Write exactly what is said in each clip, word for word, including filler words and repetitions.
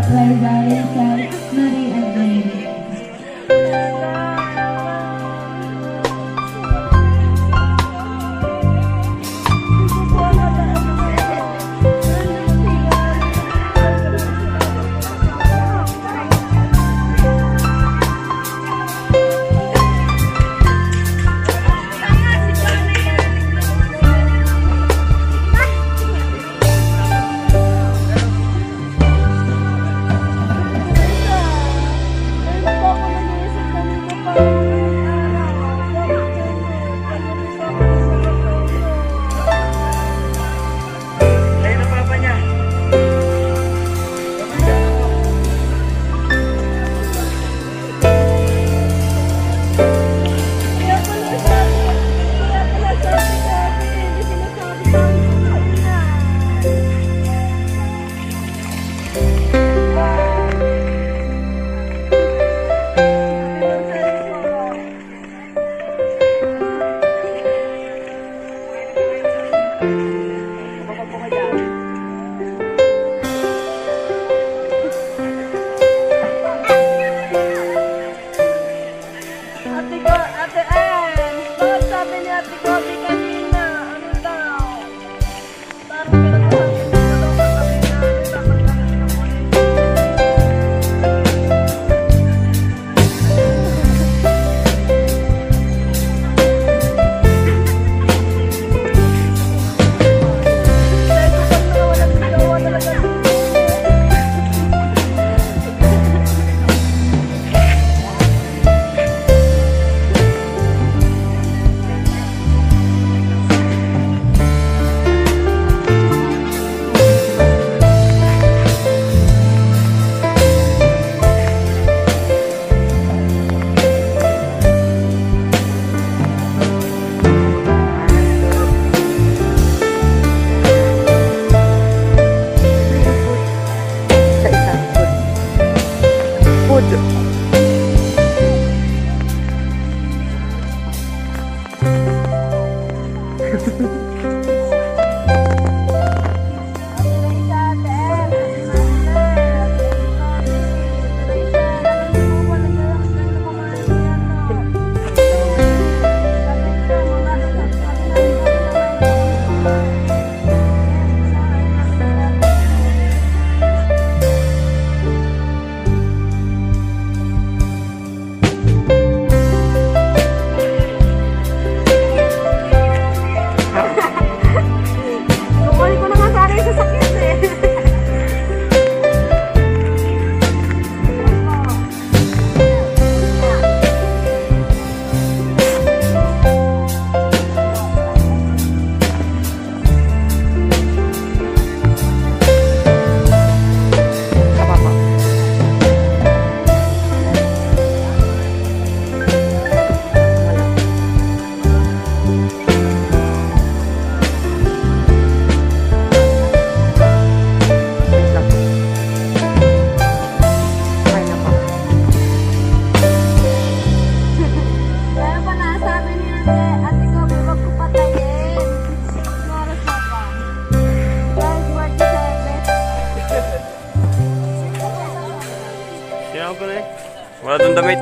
Laybay kay Mary at Mary. Wala tong damit.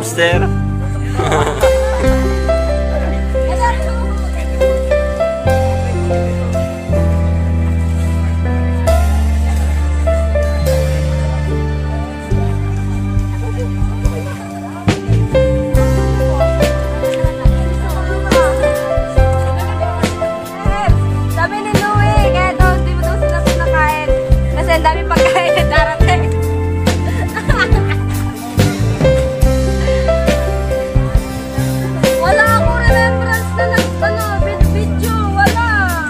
lobster. Sabi ni Louie, kaya daw di mo daw sila sinakain. Kasi ang dami pagkain na darating. Wala akong remembrance na nag, ano, video. Wala.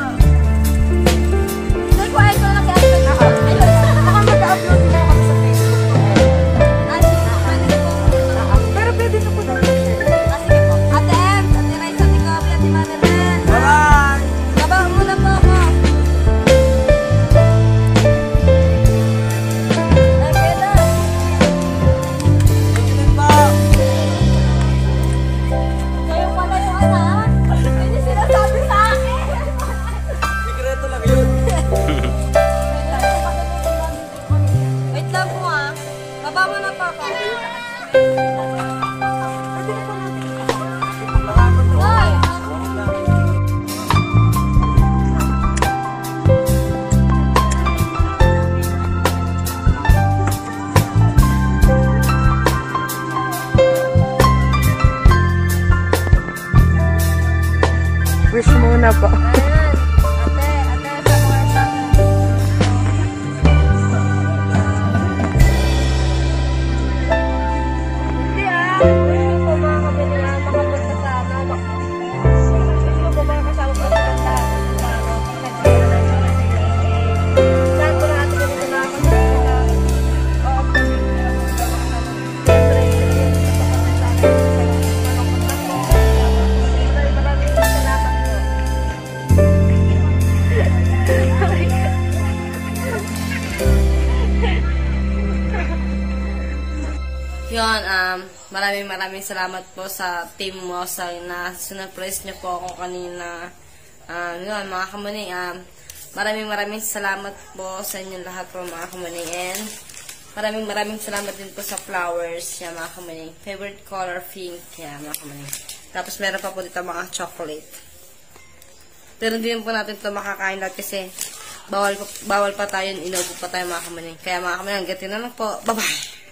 Hindi ko ay ko na kaya ako. Baka mag-upload din ako sa Facebook. Pero pwede na po na. Sige po. Ate Em, Ate Raisa, Ate Kobe, Ate Manelen. Bye-bye. Baba muna po ako. Okay na. Kayo pala yung anak. Hindi sinasabi sa akin. Sikreto lang yun. Wait lang po ah. Baba muna po ako. Hoy! Wish muna po. Ayan. Ate, ate, sa mga sa akin. Hindi ah. Gusto ko mga kabili ah, makapunta sa ano. Gusto ko mga kasama ko sa kanta. Sa ano, saan ko na ate ko dito na ako sa mga O F W. Maraming salamat po. Yun, um, maraming maraming salamat po sa team mo sa na sinurprise niyo po ako kanina. Um, yun, mga kamuning, um, maraming maraming salamat po sa inyong lahat po mga kamuning. And maraming maraming salamat din po sa flowers, yan mga kamuning. Favorite color pink, yan mga kamuning. Tapos meron pa po dito mga chocolate. Pero hindi po natin ito makakain lahat kasi bawal pa, bawal pa tayo, inubo pa tayo mga kamuning. Kaya mga kamuning, hanggang na lang po. Bye-bye!